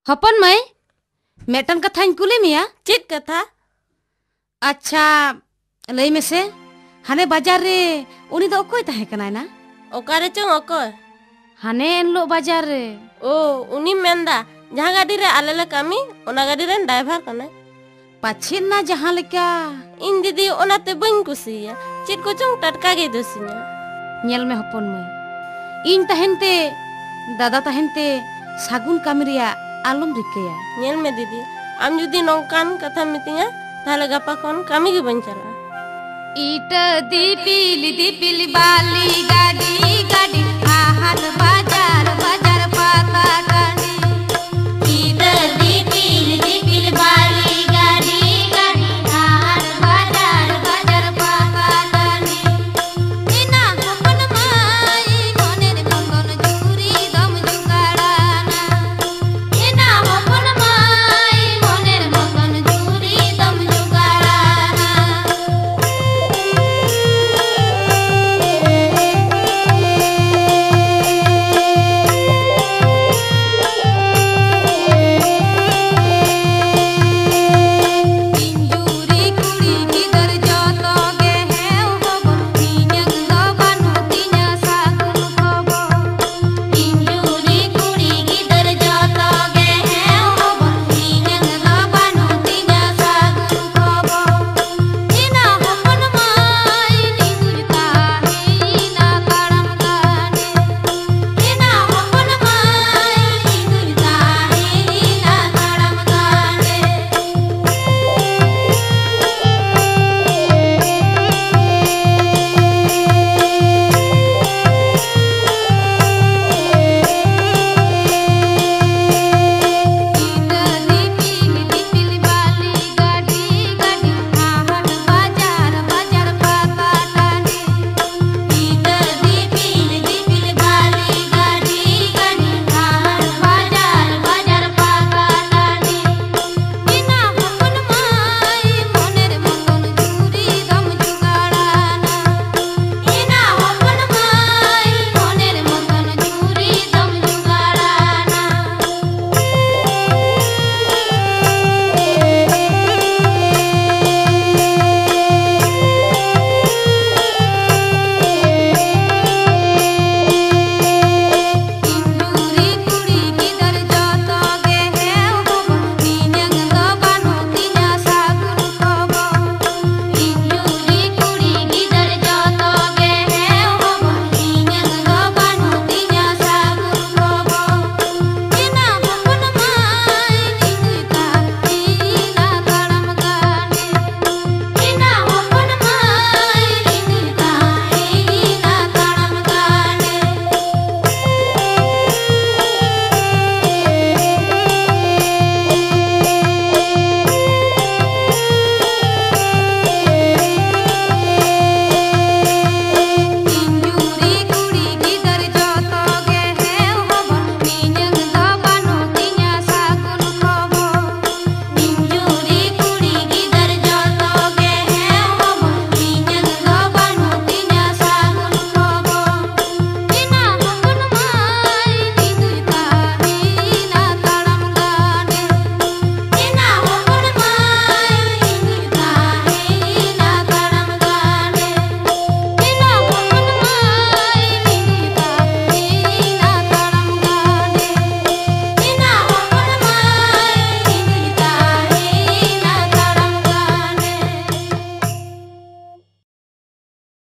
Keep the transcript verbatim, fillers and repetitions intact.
हपन मई मेटन कथा कुली मिया चेत कथा अच्छा लई में से हाने बाजार रे उनी दो ओकोय ताहे कनाय ना ओकारे चों ओकोय हाने एनलो बाजार रे ओ उनी मेंदा जहां गाड़ी रे आले ले कामी ओना गाड़ी रे ड्राइवर कने पाछिन ना जहां लेका इन दीदी ओनाते बइन कुसिया चेत को चों टटका गे दोसिना नेल में हपन मई इन तहनते दादा तहनते सागुन कामी रिया आलम रिकेया नेल में दीदी आम जुदी नौकान कथा मितिया ताले गपा कोन कामी गे बन चला ईट दीपिली दीपिली बाली